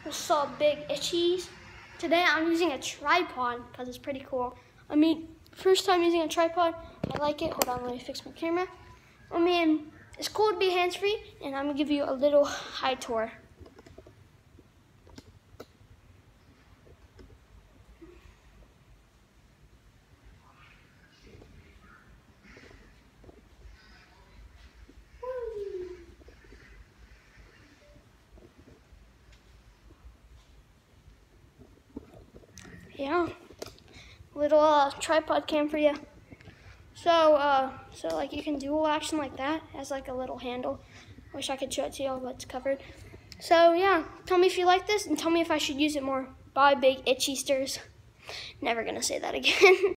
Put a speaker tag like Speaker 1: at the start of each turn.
Speaker 1: What's up, big itchies? Today I'm using a tripod because it's pretty cool. I mean, first time using a tripod, I like it. Hold on, let me fix my camera. I mean, it's cool to be hands-free, and I'm gonna give you a little high tour. Yeah, little tripod cam for you. So like you can dual action like that. It has like a little handle. Wish I could show it to you, but it's covered. So yeah, tell me if you like this and tell me if I should use it more. Bye, big itchy sters. Never gonna say that again.